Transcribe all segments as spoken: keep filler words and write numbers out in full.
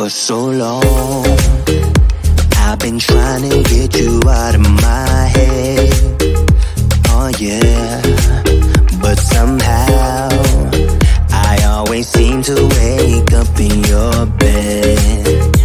so long. I've been trying to get you out of my head. Oh yeah, but somehow I always seem to wake up in your bed.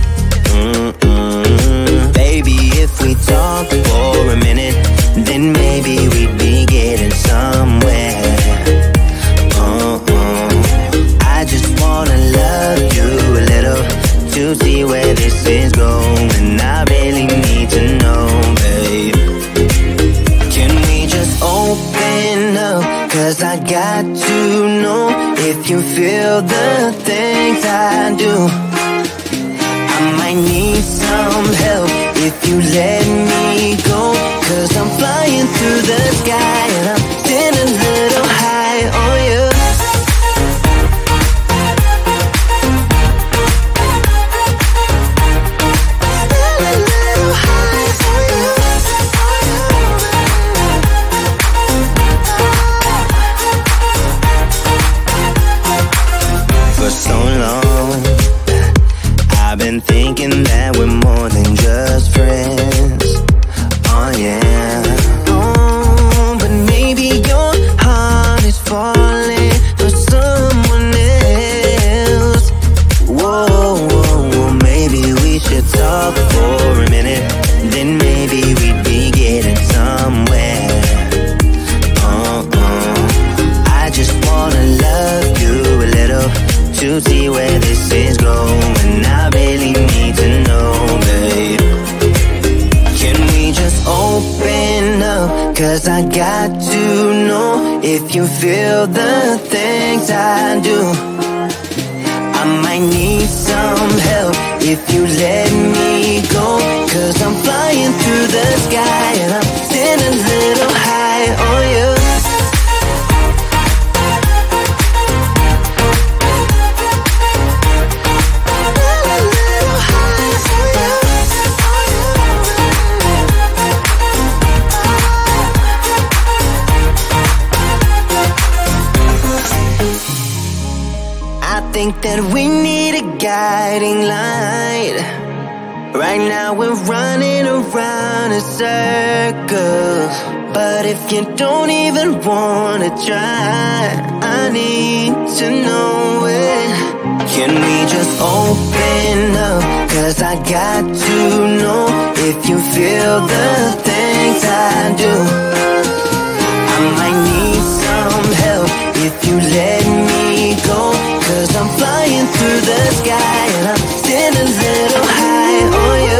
Mm-mm. Baby, if we talk for a minute, then maybe we'd be getting somewhere. Uh-uh. I just wanna love you a little to see where this is going. I really need to know, babe. Can we just open up? Cause I got to know if you feel the things I do. I might need some help if you let me go. Cause I'm flying through the sky and I'm sitting a little high on you. For so long, I've been thinking that we're more than just friends. Oh yeah. Oh, but maybe your heart is falling for someone else. Whoa, whoa, whoa, maybe we should talk for a minute. Then maybe we'd be getting somewhere. Uh-uh. I just wanna love you a little to see where this is going. I really need to know, babe. Can we just open up? Cause I got to know if you feel the things I do. I might need some help if you let me go. Cause I'm flying through the sky and I'm sitting a little high on you. I think that we need a guiding light. Right now we're running around in circles. But if you don't even wanna try, I need to know it. Can we just open up? Cause I got to know if you feel the things I do. I might need some help if you let me go. Cause I'm flying through the sky and I'm sitting a little high on you.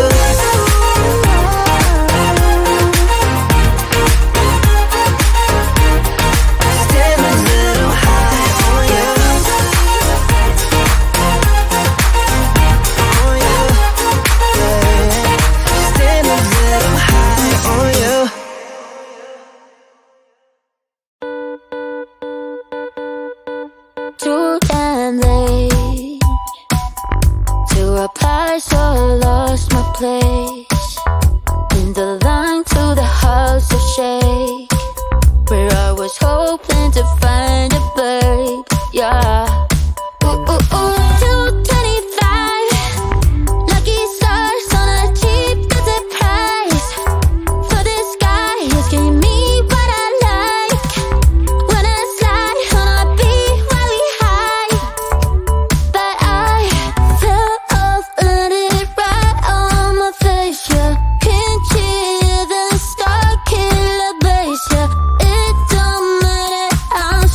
Sitting a little high on you. On you. Yeah. Sitting a little high on you. Too damn late to apply, so I lost my place in the line to the house of shake, where I was hoping to find a babe. Yeah. Ooh, ooh, ooh. two twenty-five, lucky stars on a cheap visit price. For this guy, he's giving me what I like. When I slide on a beat while we high, but I fell off, let it right on my face. Yeah, can't hear the star killer bass. Yeah, it don't matter, I'm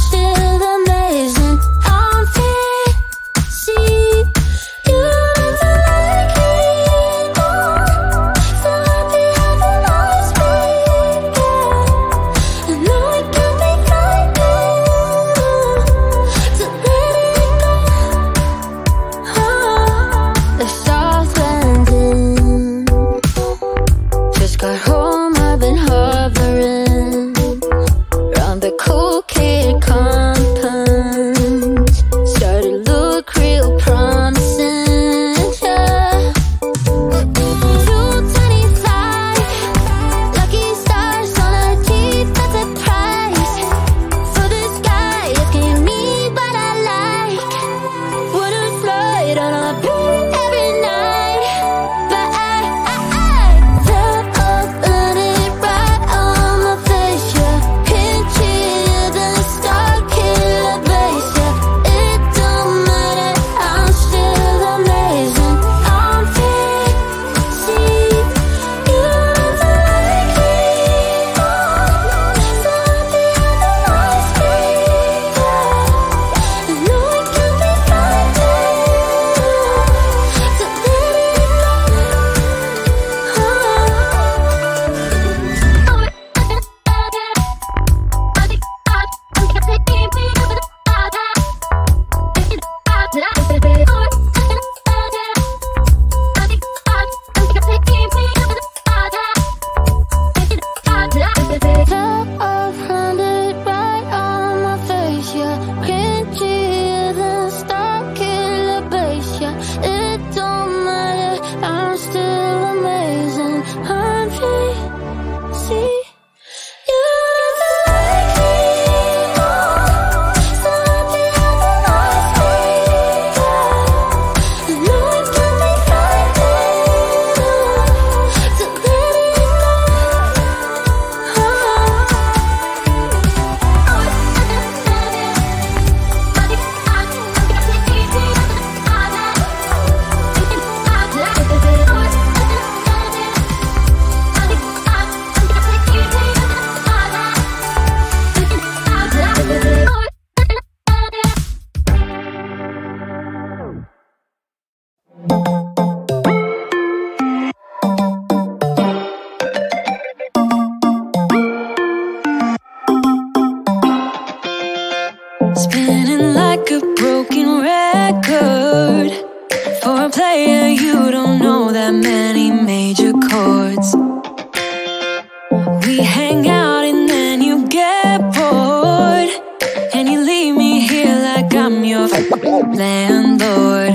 landlord.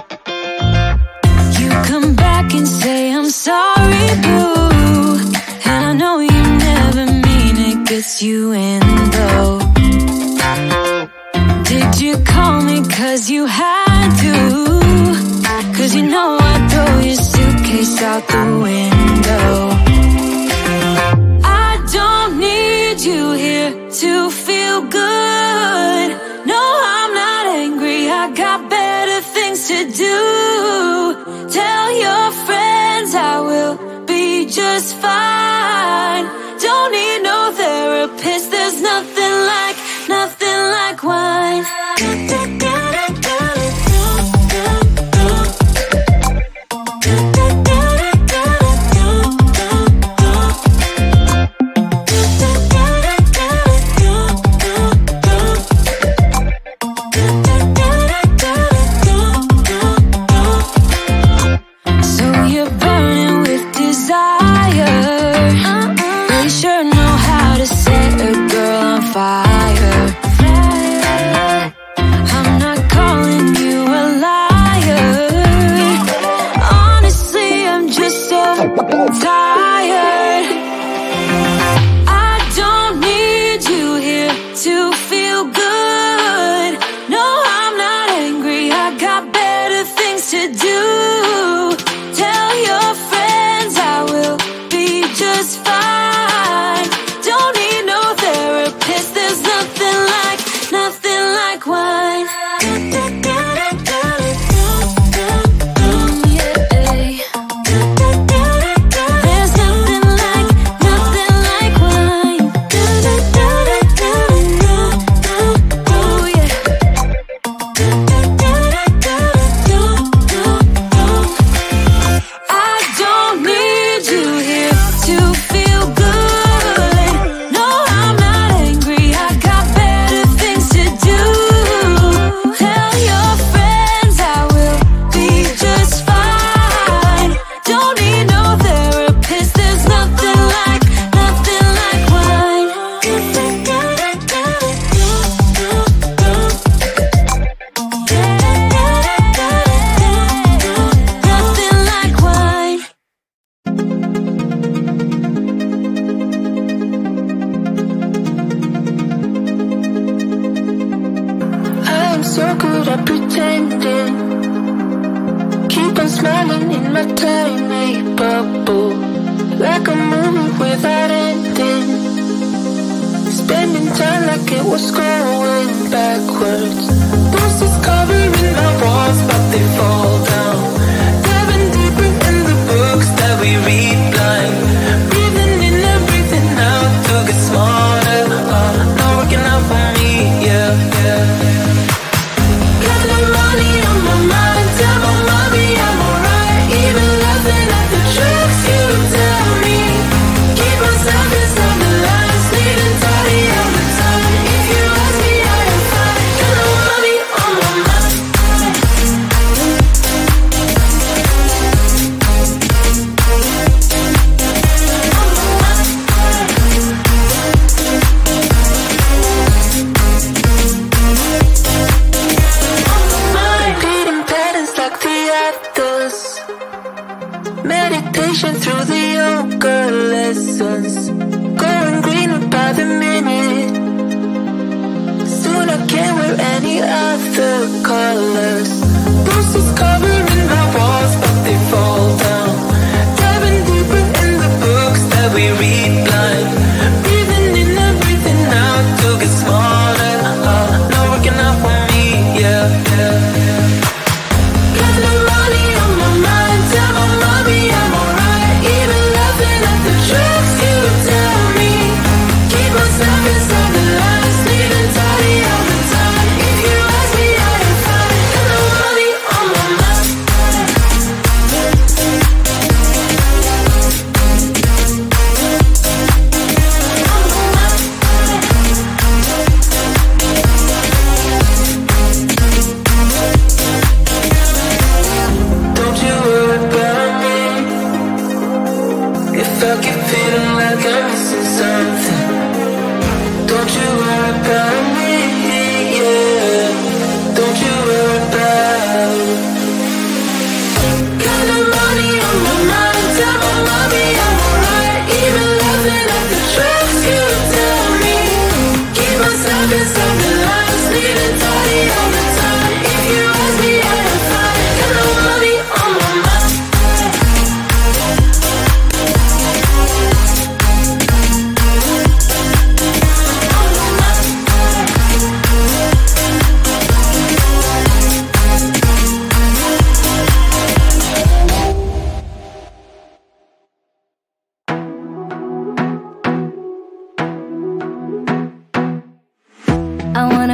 You come back and say I'm sorry, boo, and I know you never mean it, gets you in though. Did you call me cause you had to? Cause you know I'd throw your suitcase out the window. I don't need you here to feel good. No, I'm not angry, I got better things to do. Tell your friends I will be just fine. Don't need no therapist, there's nothing like, nothing like wine.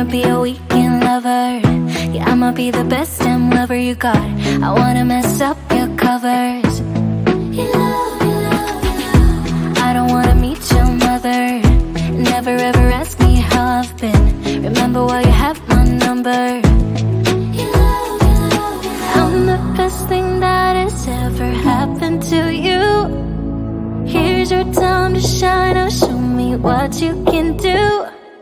be a weekend lover. Yeah, I'ma be the best damn lover you got. I wanna mess up your covers. You love, you love, you love. I don't wanna meet your mother. Never ever ask me how I've been. Remember while you have my number. You love, you love, you love. I'm the best thing that has ever happened to you. Here's your time to shine. Now show me what you can do.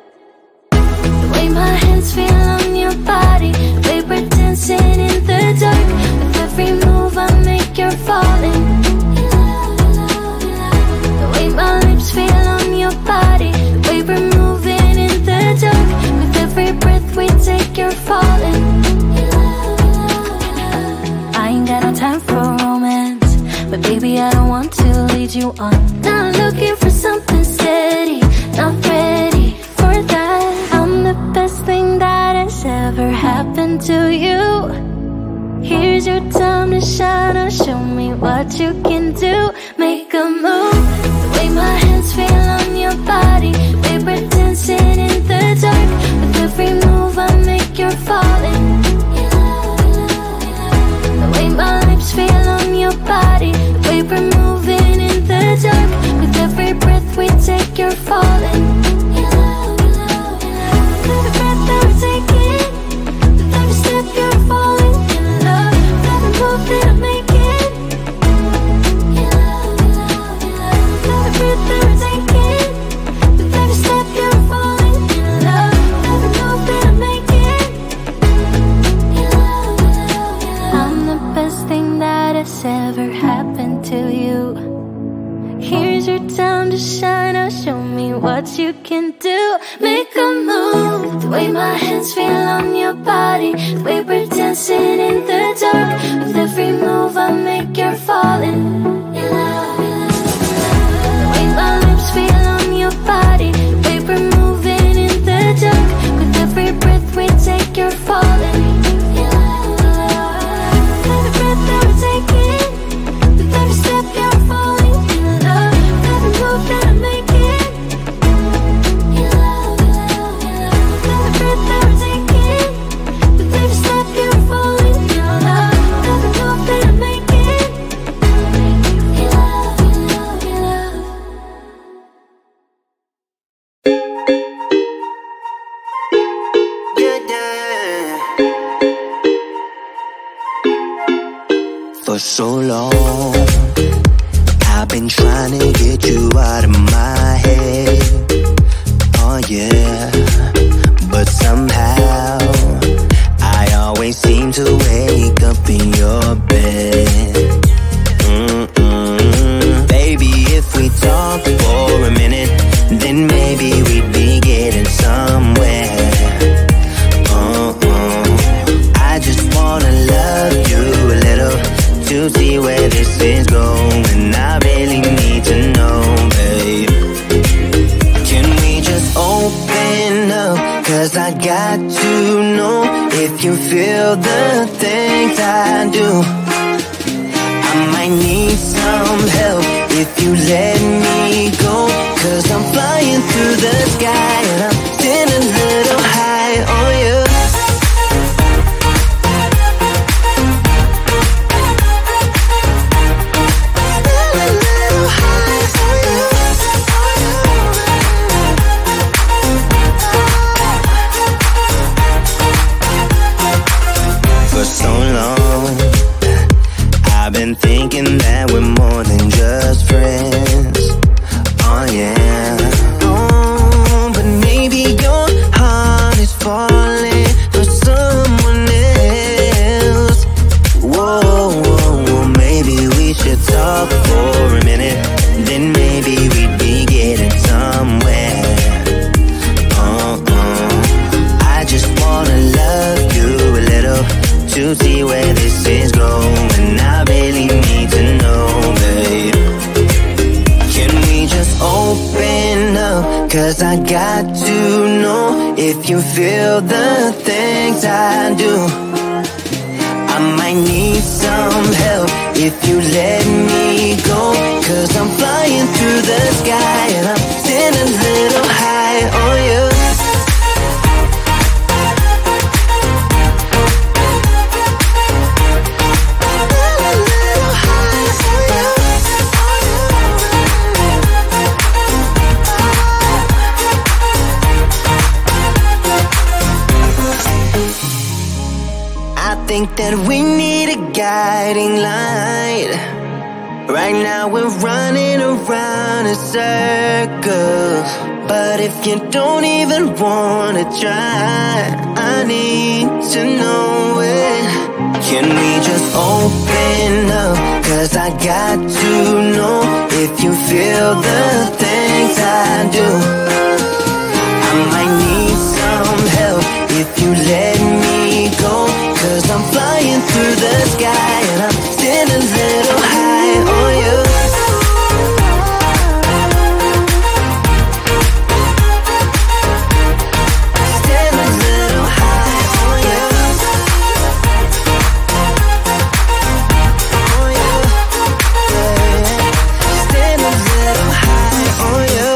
The way my hands feel on your body, the way we're dancing in the dark. With every move I make, you're falling. You love, you love, you love. The way my lips feel on your body, the way we're moving in the dark. With every breath we take, you're falling. You love, you love, you love. I ain't got no time for romance, but baby I don't want to lead you on. Not looking for something steady, not ready for that. I'm the best thing that has ever happened to you. Here's your time to shine. Now show me what you can do. Make a move. The way my hands feel on your body, the way we're dancing in the dark. With every move I make, you're falling. You love, you love, you love. The way my lips feel on your body, the way we're moving in the dark. With every breath we take, you're falling. You love, you love, you love. With every breath that we're taking, with every step you're falling in love. With every move that I'm making, you love, you love, you love. With every breath that we're taking, with every step you're falling in love. With every move that I'm making, you love, you love, you love. I'm the best thing that has ever happened to you. Here's your time to shine. Now show me what you can do. Make a move. The way my hands feel on your body, the way we're dancing in the dark. With every move I make, you're falling. You love, you love, you love. The way my lips feel on your body, the way we're moving in the dark. With every breath we take, you're falling. You love, you love. With every breath that we're taking, with every step you're falling. That I'm making, you love, you love, you love. With every breath that we're taking, with every step you're falling in love. With every move that I'm making, you love, you love, you love. Yeah, yeah. For so long I've been trying to get you out of my head, oh yeah. But somehow I always seem to wake up in your bed. Mm-mm. Baby, if we talk for a minute, then maybe we'd be getting somewhere. Uh-uh. I just wanna love you a little to see where this is going. I really need to know, babe. Can we just open up? Cause I got to know if you feel the things I do. I might need some help if you let me go. Cause I'm flying through the sky and I'm still a little high on you. Thinking that we're more than just friends, oh yeah. Oh, but maybe your heart is falling for someone else. Whoa, whoa, whoa, maybe we should talk for a minute, then maybe we'd be getting somewhere. Uh-uh. I just wanna love you a little to see where this is going. I really need to know, babe. Can we just open up? Cause I got to know if you feel the things I do. I might need some help if you let me go. Cause I'm flying through the sky and I'm still a little high on you. think that we need a guiding light. Right now we're running around in circles, but if you don't even wanna try, I need to know it. Can we just open up? Cause I got to know if you feel the things I do. I might need some help if you let me go, cause I'm flying through the sky and I'm still a little high on you. Still a little high on you. On you. Yeah. Still a little high on you.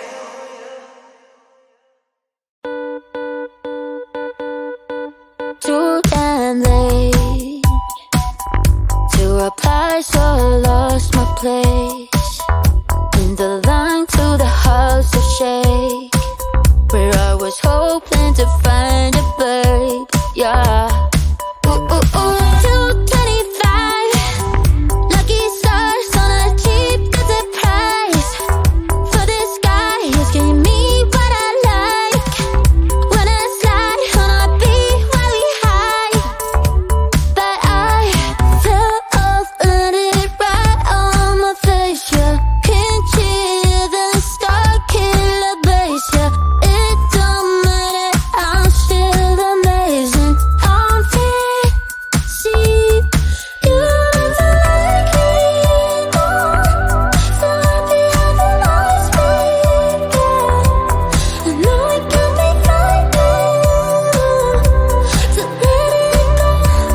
Too damn late to reply, so I lost my place in the line to the house of shake, where I was hoping to find a babe. Yeah. Ooh, ooh, ooh. two twenty-five, lucky stars on a cheap visit price. For this guy who's giving me what I like. When I slide on a beat while we high, but I fell off, landed right on my face. Yeah, can't hear the star killer bass. Yeah, it don't matter, I'm still amazing. I'm fit, see, you don't like me more. So happy having always been good. I know it can be frightening to let it go.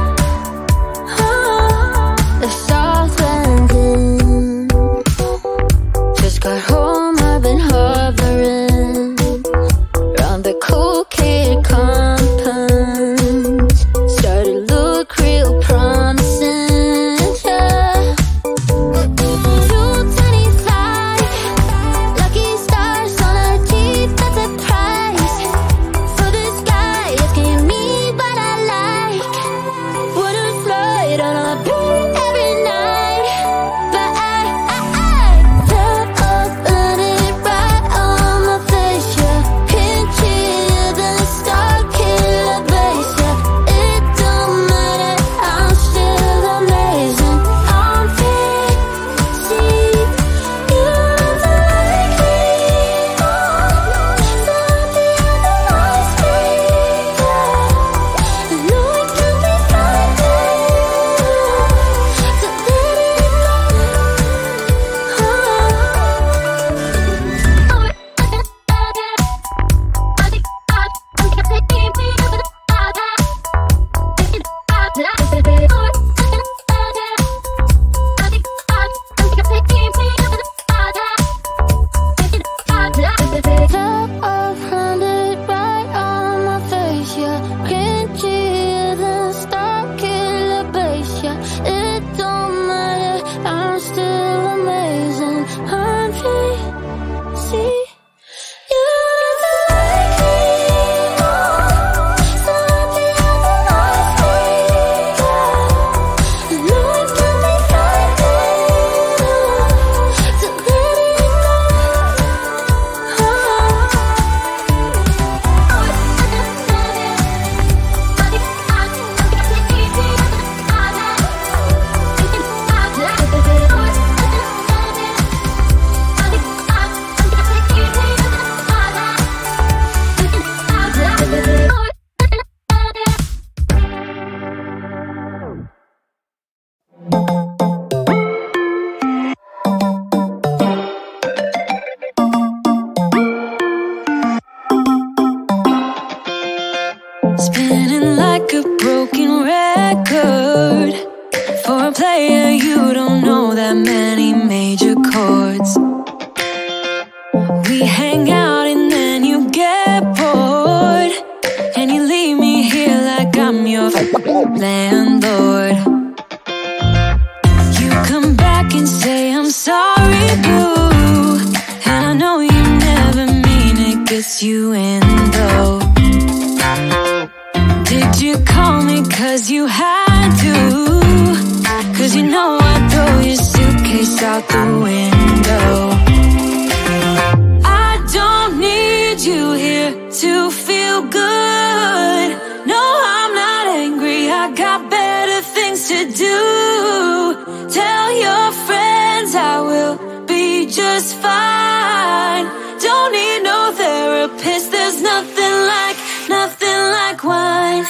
Oh, the South Landing, just got home, I've been hovering round the cool kid compound. Started to look real promising, yeah. two twenty-five, lucky stars on a cheap, that's a price. For this guy, it's giving me what I like. Wouldn't flirt on a beat every night, but I, I, I fell off, landed right on my face. Yeah, can't hear the star killer bass. Yeah, it don't matter, I'm still amazing. I'm fit, see, you don't like me more. So happy having always been good. I know it can be frightening to let it go. Fell off, landed right on my face. Yeah, can't hear the star killer bass. Yeah, it don't matter, I'm still amazing. I'm free, see, you don't like me more. So happy having always been good. I know it can be frightening to let it go. Spinning like a broken record. For a player, you don't know that many major chords. We hang out and then you get bored, and you leave me here like I'm your landlord. You come back and say I'm sorry, boo, and I know you never mean it, gets you in though. Did you call me cause you had window. I don't need you here to feel good. No, I'm not angry, I got better things to do. Tell your friends I will be just fine. Don't need no therapist, there's nothing like, nothing like wine.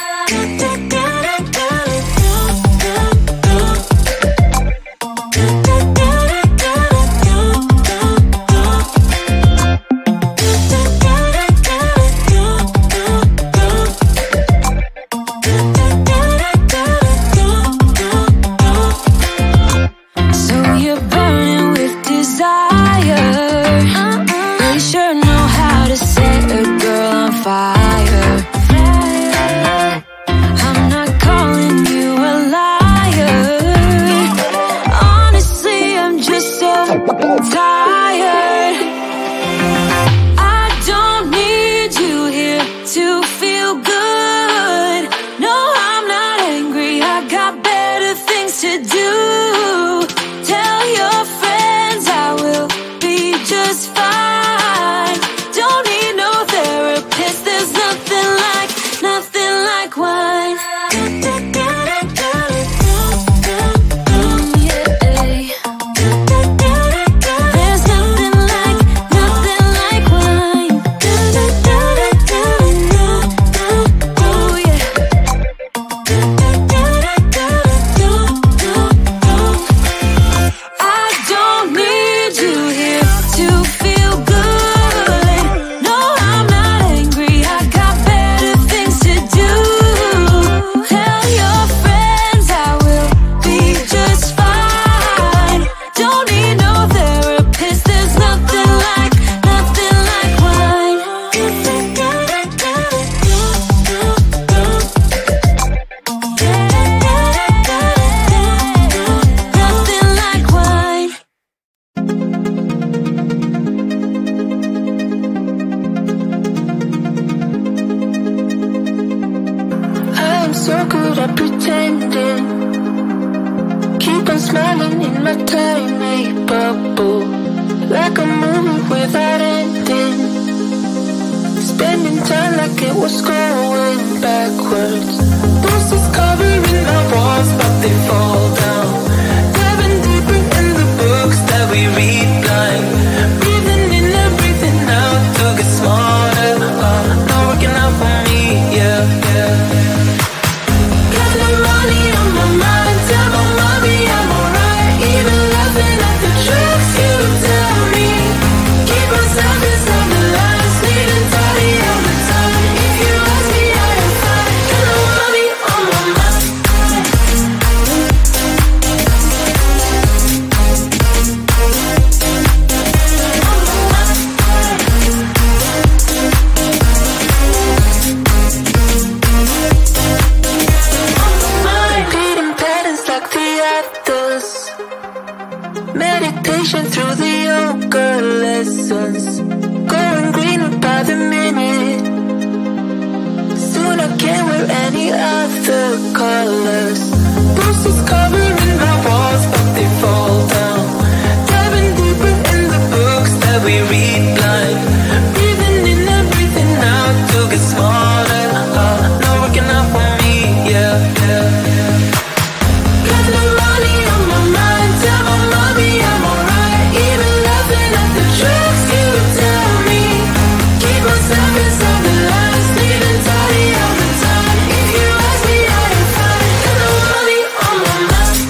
If you ask me, I am fine. And I'm mommy on my mind.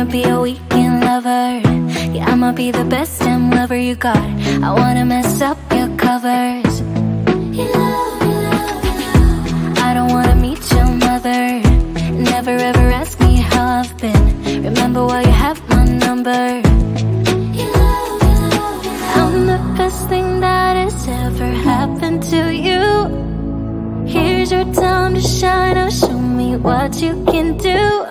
wanna be a weekend lover. Yeah, I'ma be the best damn lover you got. I wanna mess up your covers. You love, you love, you love. I don't wanna meet your mother. Never ever ask me how I've been. Remember why you have my number. You love, you love, you love. I'm the best thing that has ever happened to you. Here's your time to shine. Now show me what you can do.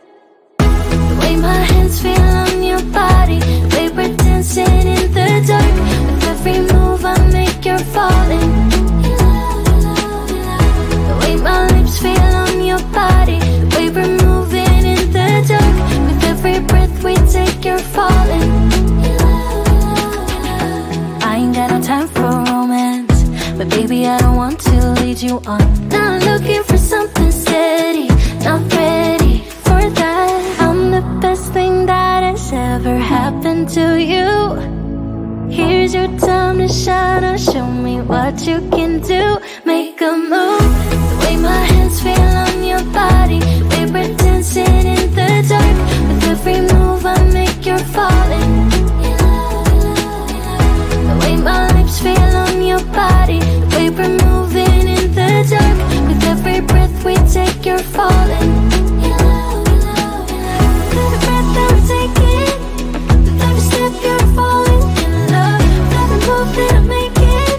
The way my hands feel on your body, the way we're dancing in the dark. With every move I make, you're falling. You love, you love, you love. The way my lips feel on your body, the way we're moving in the dark. With every breath we take, you're falling. You love, you love, you love. I ain't got no time for romance, but baby I don't want to lead you on. Now I'm looking for something steady, not ready for that. I'm the best thing that has ever happened to you. Here's your time to shine. Now show me what you can do. Make a move. The way my hands feel on your body, the way we're dancing in the dark. With every move I make, you're falling. You love, you love, you love. The way my lips feel on your body, the way we're moving in the dark. With every breath we take, you're falling. You love, you love, you love. With every breath that we're taking, with every step you're falling in love. With every move that I'm making,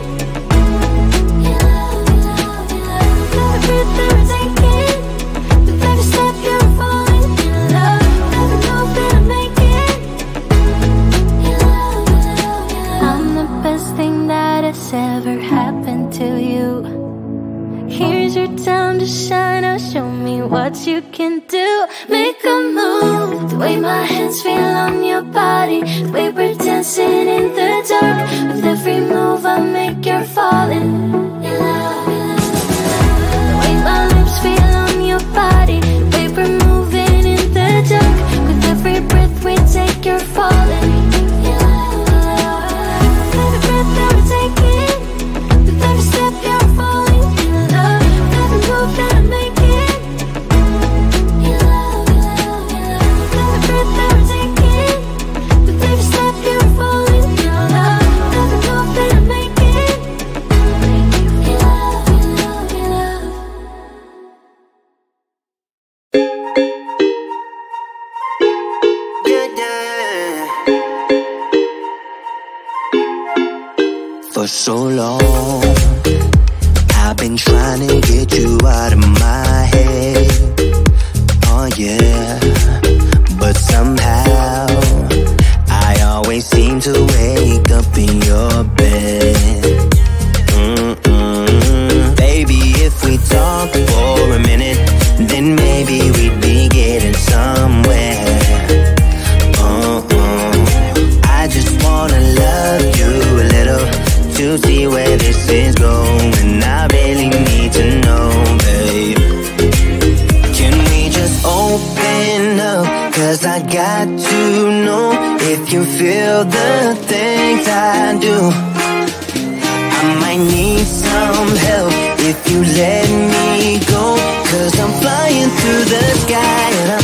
you love, you love, you love. With every breath that we're taking, with every step you're falling in love. With every move that I'm making, you love, you love, you love. I'm the best thing that has ever happened to you. Here's your time to shine. Now show me what you can do. Make a move. The way my hands feel on your body, the way we're dancing in the dark. With every move I make, you're falling. You love, you love, you love. The way my lips feel on your body, the way we're moving in the dark. With every breath we take, you're falling. You love, you love. With every breath that we're taking, with every step you're falling in love. With every move that I'm making, you love, you love, you love. With every breath that we're taking, with every step you're falling in love. With every move that I'm making, you love, you love, you love. Yeah, yeah. For so long I've been trying to get you out of my head. Oh yeah. But somehow I always seem to wake up in your bed. Mm-mm. Baby, if we talk for a minute, then maybe we'd be getting somewhere. Uh-uh. I just wanna love you a little to see where this is going. I really need to know, babe. Can we just open up? Cause I got to know if you feel the things I do. I might need some help if you let me go. Cause I'm flying through the sky and